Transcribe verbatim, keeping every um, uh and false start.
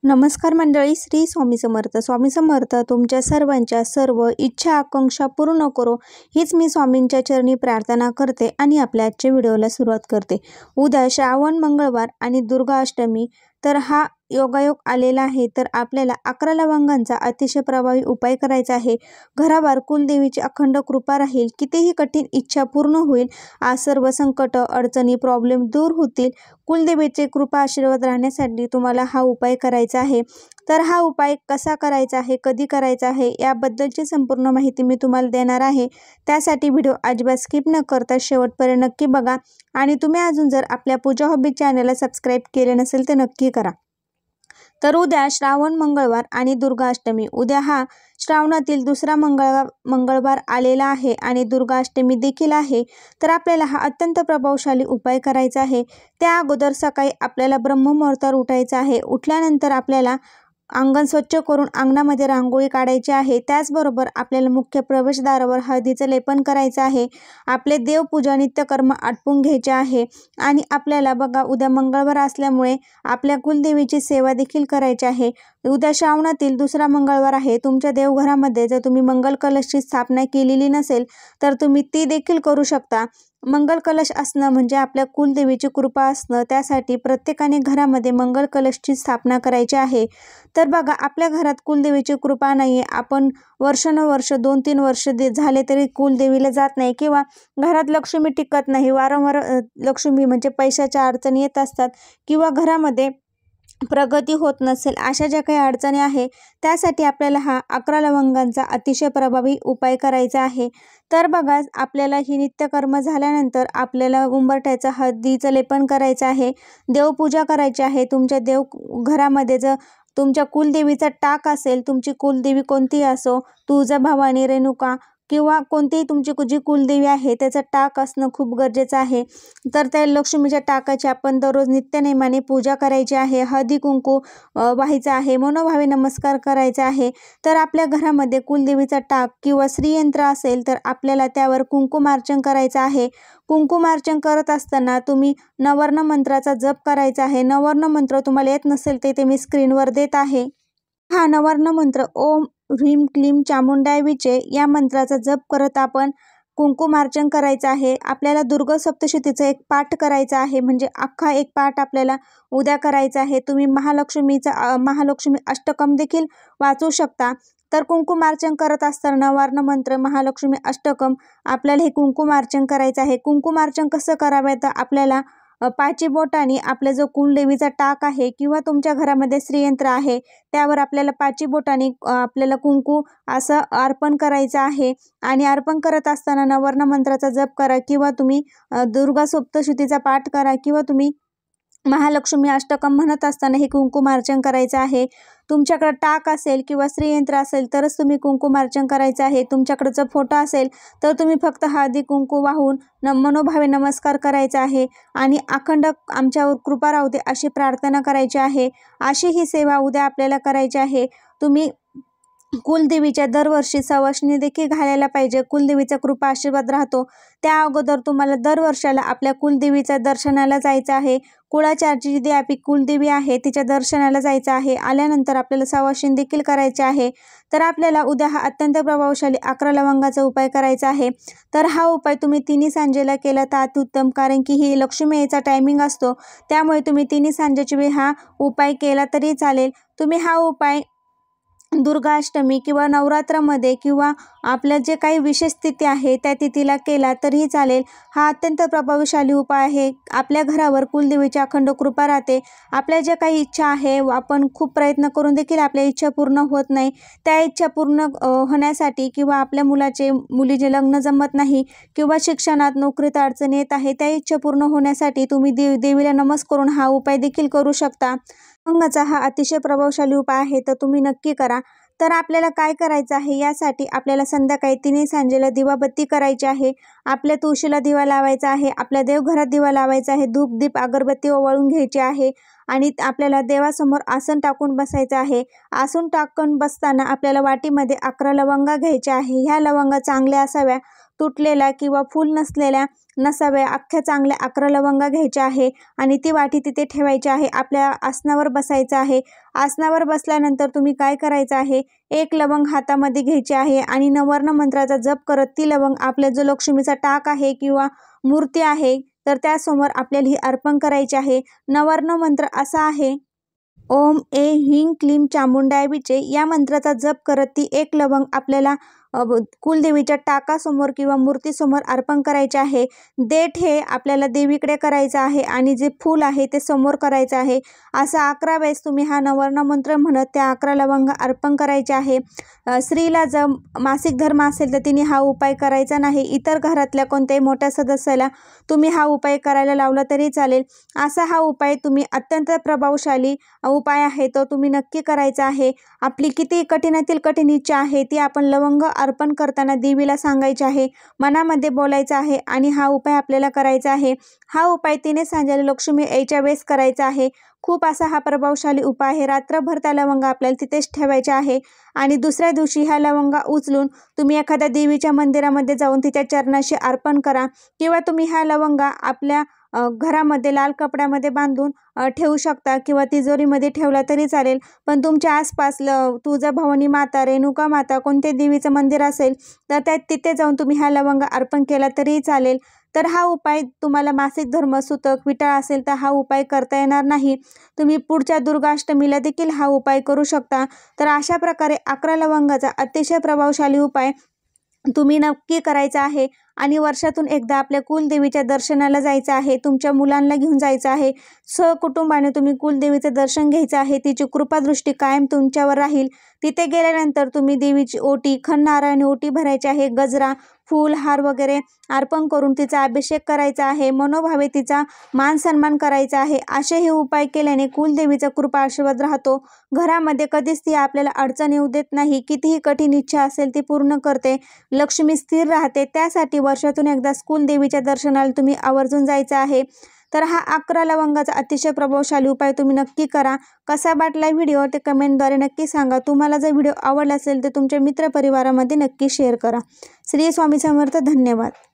नमस्कार मंडळी, श्री स्वामी समर्थ. स्वामी समर्थ तुमच्या सर्वांच्या सर्व इच्छा आकांक्षा पूर्ण करो हीच मी स्वामींच्या चरणी प्रार्थना करते आणि आपल्या आजच्या व्हिडिओला सुरुवात करते. उद्या श्रावण मंगळवार आणि दुर्गा अष्टमी, तर हा योगायोग आलेला आहे. तर आपल्याला अकरा लवंगांचा अतिशय प्रभावी उपाय करायचा आहे. घरावर कुलदेवीची अखंड कृपा राहील. कितीही कठीण इच्छा पूर्ण होईल. आज सर्व संकट, अडचणी, प्रॉब्लेम दूर होतील. कुलदेवीचे कृपा आशीर्वाद राहण्यासाठी तुम्हाला हा उपाय करायचा आहे. तर हा उपाय कसा करायचा आहे, कधी करायचा आहे, याबद्दलची संपूर्ण माहिती मी तुम्हाला देणार आहे. त्यासाठी व्हिडिओ अजिबात स्किप न करता शेवटपर्यंत नक्की बघा. आणि तुम्ही अजून जर आपल्या पूजा हॉबी चॅनलला सबस्क्राईब केले नसेल तर नक्की करा. तर उद्या श्रावण मंगळवार आणि दुर्गा अष्टमी. उद्या हा श्रावणातील दुसरा मंगळवार मंगळवार आलेला आहे आणि दुर्गा अष्टमी देखील आहे. तर आपल्याला हा अत्यंत प्रभावशाली उपाय करायचा आहे. त्या अगोदर सकाळी आपल्याला ब्रह्ममुहूर्तावर उठायचं आहे. उठल्यानंतर आपल्याला अंगण स्वच्छ करून अंगणामध्ये रांगोळी काढायची आहे. त्याचबरोबर आपल्याला मुख्य प्रवेशद्वारावर हळदीचं लेपन करायचं आहे. आपले देवपूजा नित्यकर्म आटपून घ्यायचे आहे. आणि आपल्याला बघा, उद्या मंगळवार असल्यामुळे आपल्या कुलदेवीची सेवा देखील करायची आहे. उद्या श्रावणातील दुसरा मंगळवार आहे. तुमच्या देवघरामध्ये जर तुम्ही मंगल कलशची स्थापना केलेली नसेल तर तुम्ही ती देखील करू शकता. मंगल कलश असणं म्हणजे आपल्या कुलदेवीची कृपा असणं. त्यासाठी प्रत्येकाने घरामध्ये मंगल कलशची स्थापना करायची आहे. तर बघा, आपल्या घरात कुलदेवीची कृपा नाही आहे, आपण वर्षानुवर्ष दोन तीन वर्ष दे झाले तरी कुलदेवीला जात नाही, किंवा घरात लक्ष्मी टिकत नाही, वारंवार लक्ष्मी म्हणजे पैशाच्या अडचणी येत असतात, किंवा घरामध्ये प्रगती होत नसेल, अशा ज्या काही अडचणी आहे, त्यासाठी आपल्याला हा अकरा लवंगांचा अतिशय प्रभावी उपाय करायचा आहे. तर बघा, आपल्याला ही नित्यकर्म झाल्यानंतर आपल्याला उंबरठ्याचं हळदीचं लेपन करायचं आहे. देवपूजा करायची आहे. तुमच्या देव घरामध्ये जर तुमच्या कुलदेवीचा टाक असेल, तुमची कुलदेवी कोणतीही असो, तुळजाभवानी, रेणुका किंवा कोणतीही तुमची जी कुलदेवी आहे त्याचं टाक असणं खूप गरजेचं आहे. तर त्या लक्ष्मीच्या टाकाची आपण दररोज नित्यनेमाने पूजा करायची आहे. हळदी कुंकू व्हायचं आहे. मनोभावे नमस्कार करायचा आहे. तर आपल्या घरामध्ये कुलदेवीचा टाक किंवा श्रीयंत्र असेल तर आपल्याला त्यावर कुंकुमार्चन करायचं आहे. कुंकुमार्चन करत असताना तुम्ही नवर्ण मंत्राचा जप करायचा आहे. नवर्ण मंत्र तुम्हाला येत नसेल तर ते मी स्क्रीनवर देत आहे. हा नवर्ण मंत्र ओम ह्रीम क्लीम चामुंडाय विचे या मंत्राचा जप करत आपण कुंकुमार्चन करायचं आहे. आपल्याला दुर्गा सप्तशतीचा एक पाठ करायचा आहे, म्हणजे अख्खा एक पाठ आपल्याला उद्या करायचा आहे. तुम्ही महालक्ष्मीचा महालक्ष्मी अष्टकम देखील वाचू शकता. तर कुंकुमार्चन करत असताना नवर्ण मंत्र, महालक्ष्मी अष्टकम आपल्याला हे कुंकुमार्चन करायचं आहे. कुंकुमार्चन कसं करावे, तर आपल्याला पाची बोटांनी आपल्या जो कुलदेवीचा टाक आहे किंवा तुमच्या घरामध्ये श्रीयंत्र आहे त्यावर आपल्याला पाची बोटांनी आपल्याला कुंकू असं अर्पण करायचं आहे. आणि अर्पण करत असताना नवर्ण मंत्राचा जप करा, किंवा तुम्ही दुर्गा सप्तशतीचा पाठ करा, किंवा तुम्ही महालक्ष्मी अष्टकम म्हणत असताना हे कुंकुमार्चन करायचं आहे. तुमच्याकडे टाक असेल किंवा श्रीयंत्र असेल तरच तुम्ही कुंकुमार्चन करायचं आहे. तुमच्याकडे जर फोटो असेल तर तुम्ही फक्त हळदी कुंकू वाहून न मनोभावे नमस्कार करायचा आहे आणि अखंड आमच्यावर कृपा राहू दे अशी प्रार्थना करायची आहे. अशी ही सेवा उद्या आपल्याला करायची आहे. तुम्ही कुलदेवीच्या दरवर्षी सवाष्णी देखील घालायला पाहिजे. कुलदेवीचा कृपा आशीर्वाद राहतो. त्या अगोदर तुम्हाला दरवर्षाला आपल्या कुलदेवीच्या दर्शनाला जायचं आहे. कुळाचार्याची जी आपली कुलदेवी आहे तिच्या दर्शनाला जायचं आहे. आल्यानंतर आपल्याला सवाष्णी देखील करायचे आहे. तर आपल्याला उद्या हा अत्यंत प्रभावशाली अकरा लवंगाचा उपाय करायचा आहे. तर हा उपाय तुम्ही तिन्ही सांजेला केला तर अत्युत्तम, कारण की ही लक्ष्मी यायचा टायमिंग असतो. त्यामुळे तुम्ही तिन्ही सांजेच्या वेळी हा उपाय केला तरी चालेल. तुम्ही हा उपाय दुर्गा अष्टमी किंवा नवरात्रामध्ये किंवा आपल्या जे काही विशेष तिथी आहे त्या तिथीला केला तरीही चालेल. हा अत्यंत प्रभावशाली उपाय आहे. आपल्या घरावर कुलदेवीची अखंड कृपा राहते. आपल्या ज्या काही इच्छा आहे, आपण खूप प्रयत्न करून देखील आपल्या इच्छा पूर्ण होत नाही, त्या इच्छा पूर्ण होण्यासाठी, किंवा आपल्या मुलाचे मुलीचे लग्न जमत नाही, किंवा शिक्षणात नोकरीत अडचणी येत आहे, त्या इच्छा पूर्ण होण्यासाठी तुम्ही देव देवीला नमस्कार करून हा उपाय देखील करू शकता. लवंगाचा हा अतिशय प्रभावशाली उपाय आहे, तर तुम्ही नक्की करा. तर आपल्याला काय करायचं आहे, यासाठी आपल्याला संध्याकाळी तिन्ही सांजेला दिवाबत्ती करायची आहे. आपल्या तुळशीला दिवा लावायचा आहे. आपल्या देवघरात दिवा लावायचा आहे. धूप दीप अगरबत्ती ओवाळून घ्यायची आहे. आणि आपल्याला देवासमोर आसन टाकून बसायचं आहे. आसन टाकून बसताना आपल्याला वाटीमध्ये अकरा लवंगा घ्यायच्या आहे. ह्या लवंगा चांगल्या असाव्या. तुटलेला किंवा फूल नसलेल्या नसाव्या, अख्ख्या चांगल्या अकरा लवंगा घ्यायच्या आहे आणि ती वाटी तिथे ठेवायची आहे. आपल्या आसनावर बसायचं आहे. आसनावर बसल्यानंतर तुम्ही काय करायचं आहे, एक लवंग हातामध्ये घ्यायची आहे आणि नवर्ण मंत्राचा जप करत ती लवंग आपल्या जो लक्ष्मीचा टाक आहे किंवा मूर्ती आहे तर त्यासमोर आपल्याला ही अर्पण करायची आहे. नवर्ण मंत्र असा आहे, ओम ए ह्रीं क्लीं चामुंडाय विचे. या मंत्राचा जप करत ती एक लवंग आपल्याला कुलदेवीच्या टाकासमोर किंवा मूर्तीसमोर अर्पण करायचे आहे. देठ हे आपल्याला देवीकडे करायचं आहे आणि जे फूल आहे ते समोर करायचं आहे. असा अकरा वेळेस तुम्ही हा नवर्ण मंत्र म्हणत त्या अकरा लवंग अर्पण करायचे आहे. स्त्रीला जर मासिक धर्म असेल तर तिने हा उपाय करायचा नाही. इतर घरातल्या कोणत्याही मोठ्या सदस्याला तुम्ही हा उपाय करायला लावला तरी चालेल. असा हा उपाय तुम्ही अत्यंत प्रभावशाली उपाय आहे तो तुम्ही नक्की करायचा आहे. आपली किती कठीणातील कठीण इच्छा आहे ती आपण लवंग अर्पण करताना देवीला सांगायचे आहे, मनामध्ये बोलायचं आहे आणि हा उपाय आपल्याला करायचा आहे. हा उपाय तिने सांगितलेला लक्ष्मी यायच्या वेळेस करायचा आहे. खूप असा हा प्रभावशाली उपाय आहे. रात्रभर त्या लवंगा आपल्याला तिथेच ठेवायच्या आहे आणि दुसऱ्या दिवशी ह्या लवंगा उचलून तुम्ही एखाद्या देवीच्या मंदिरामध्ये जाऊन तिच्या चरणाशी अर्पण करा किंवा तुम्ही ह्या लवंगा आपल्या घरामध्ये लाल कपड्यामध्ये बांधून ठेवू शकता किंवा तिजोरीमध्ये ठेवला तरी चालेल. पण तुमच्या आसपास ल तुळजाभवानी माता, रेणुका माता कोणते देवीचं मंदिर असेल तर त्या तिथे जाऊन तुम्ही ह्या लवंगा अर्पण केला तरी चालेल. तर हा उपाय तुम्हाला मासिक धर्म, सुतक, विटाळ असेल तर हा उपाय करता येणार नाही. तुम्ही पुढच्या दुर्गाष्टमीला देखील हा उपाय करू शकता. तर अशा प्रकारे अकरा लवंगाचा अतिशय प्रभावशाली उपाय तुम्ही नक्की करायचा आहे आणि वर्षातून एकदा आपल्या कुलदेवीच्या दर्शनाला जायचं आहे. तुमच्या मुलांना घेऊन जायचं आहे. सहकुटुंबाने तुम्ही कुलदेवीचं दर्शन घ्यायचं आहे. तिची कृपादृष्टी कायम तुमच्यावर राहील. तिथे गेल्यानंतर तुम्ही देवीची ओटी, खणनारायणी ओटी भरायची आहे. गजरा, फूल, हार वगैरे अर्पण करून तिचा अभिषेक करायचा आहे. मनोभावे तिचा मान सन्मान करायचा आहे. असे हे उपाय केल्याने कुलदेवीचा कृपा आशीर्वाद राहतो. घरामध्ये कधीच ती आपल्याला अडचण येऊ देत नाही. कितीही कठीण इच्छा असेल ती पूर्ण करते. लक्ष्मी स्थिर राहते. त्यासाठी वर्षातून एकदा कुलदेवीच्या दर्शनाला तुम्ही आवर्जून जायचं आहे. तर हा अकरा लवंगाचा अतिशय प्रभावशाली उपाय तुम्ही नक्की करा. कसा वाटला व्हिडिओ ते कमेंटद्वारे नक्की सांगा. तुम्हाला जर व्हिडिओ आवडला असेल तर तुमच्या मित्रपरिवारामध्ये नक्की शेअर करा. श्री स्वामी समर्थ. धन्यवाद.